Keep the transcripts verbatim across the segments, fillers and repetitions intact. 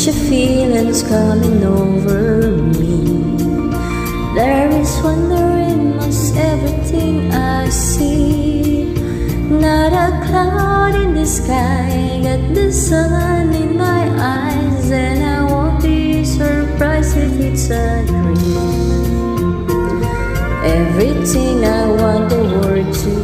such a feeling's coming over me. There is wonder in most everything I see. Not a cloud in the sky, got the sun in my eyes, and I won't be surprised if it's a dream. Everything I want the world to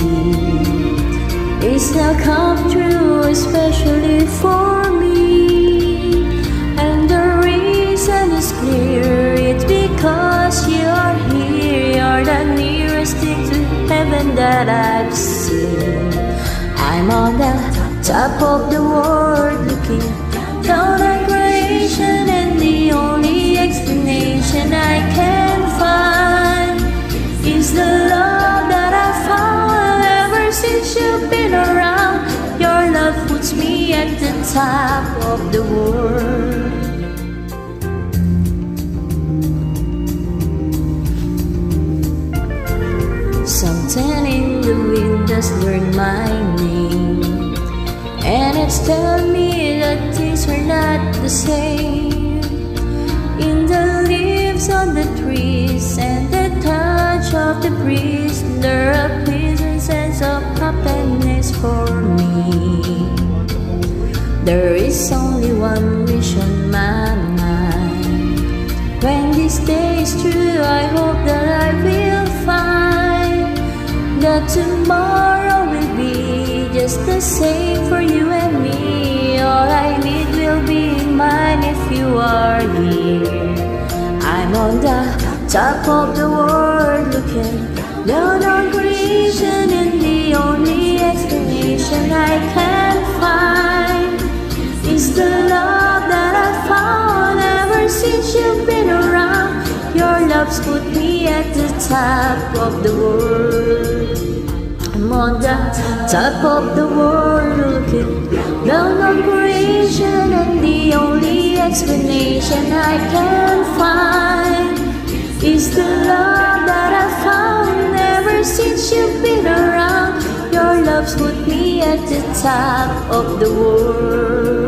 be is now come true, especially for me. And the reason is clear, it's because you're here. You're the nearest thing to heaven that I've seen. I'm on the top of the world looking down on creation, and the only explanation I can find is the love that I found ever since you've been around. Your love puts me at the top of the world. Something in the wind has learned my name, and it's telling me that things are not the same. In the leaves on the trees and the touch of the breeze, there are pleasant sense of happiness for me. There is only one wish on my mind. When this day is through, I hope that I will find that tomorrow will be just the same for you and me. All I need will be mine if you are here. I'm on the top of the world looking down on creation, and the only explanation I can find is the love that I found ever since you've been around. Your love's put me at the top of the world. I'm on the top of the world looking down on creation, and the only explanation I can find is the love that I found ever since you've been around. Your love's put me at the top of the world.